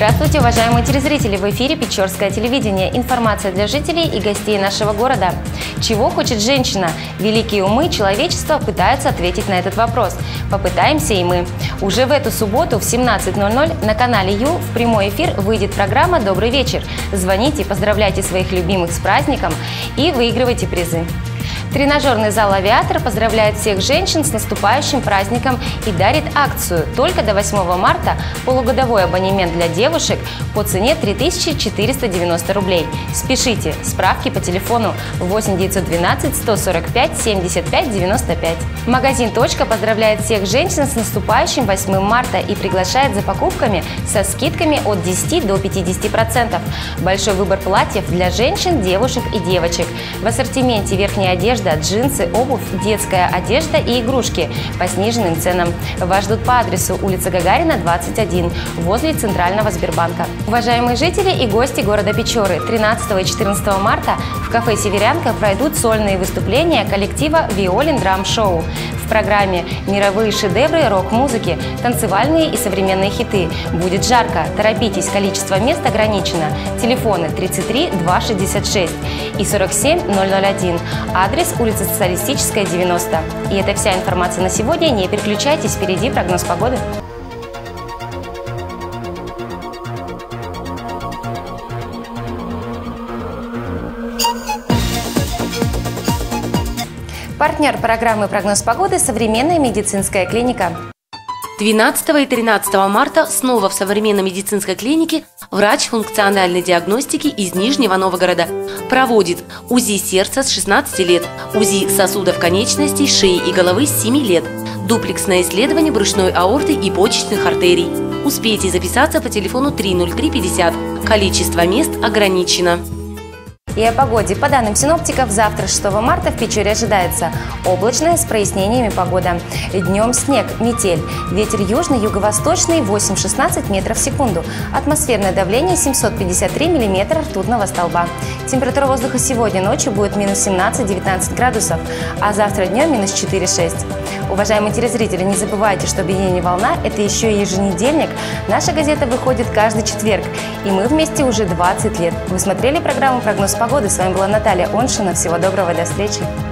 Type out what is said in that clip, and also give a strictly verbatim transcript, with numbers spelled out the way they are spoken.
Здравствуйте, уважаемые телезрители! В эфире Печорское телевидение. Информация для жителей и гостей нашего города. Чего хочет женщина? Великие умы человечества пытаются ответить на этот вопрос. Попытаемся и мы. Уже в эту субботу в семнадцать ноль ноль на канале Ю в прямой эфир выйдет программа «Добрый вечер». Звоните, поздравляйте своих любимых с праздником и выигрывайте призы. Тренажерный зал «Авиатор» поздравляет всех женщин с наступающим праздником и дарит акцию только до восьмого марта полугодовой абонемент для девушек по цене три тысячи четыреста девяносто рублей. Спешите, справки по телефону восемь девятьсот двенадцать сто сорок пять семьдесят пять девяносто пять. Магазин «Точка» поздравляет всех женщин с наступающим восьмым марта и приглашает за покупками со скидками от десяти до пятидесяти процентов. Большой выбор платьев для женщин, девушек и девочек. В ассортименте верхняя одежда, джинсы, обувь, детская одежда и игрушки по сниженным ценам. Вас ждут по адресу улица Гагарина, двадцать один, возле Центрального Сбербанка. Уважаемые жители и гости города Печоры, тринадцатого и четырнадцатого марта в кафе «Северянка» пройдут сольные выступления коллектива «Виолин Драм Шоу». В программе мировые шедевры рок-музыки, танцевальные и современные хиты. Будет жарко, торопитесь, количество мест ограничено. Телефоны тридцать три два шестьдесят шесть и сорок семь ноль ноль один. Адрес улица Социалистическая, девяносто. И это вся информация на сегодня. Не переключайтесь, впереди прогноз погоды. Партнер программы «Прогноз погоды» – современная медицинская клиника. двенадцатого и тринадцатого марта снова в современной медицинской клинике врач функциональной диагностики из Нижнего Новгорода проводит УЗИ сердца с шестнадцати лет, УЗИ сосудов конечностей, шеи и головы с семи лет, дуплексное исследование брюшной аорты и почечных артерий. Успейте записаться по телефону три ноль три пятьдесят. Количество мест ограничено. И о погоде. По данным синоптиков, завтра, шестого марта, в Печоре ожидается облачная с прояснениями погода. Днем снег, метель. Ветер южный, юго-восточный восемь-шестнадцать метров в секунду. Атмосферное давление семьсот пятьдесят три миллиметра ртутного столба. Температура воздуха сегодня ночью будет минус семнадцать-девятнадцать градусов, а завтра днем минус четыре-шесть. Уважаемые телезрители, не забывайте, что «Объединение Волна» – это еще и еженедельник. Наша газета выходит каждый четверг, и мы вместе уже двадцать лет. Вы смотрели программу «Прогноз погоды». С вами была Наталья Оншина. Всего доброго, до встречи.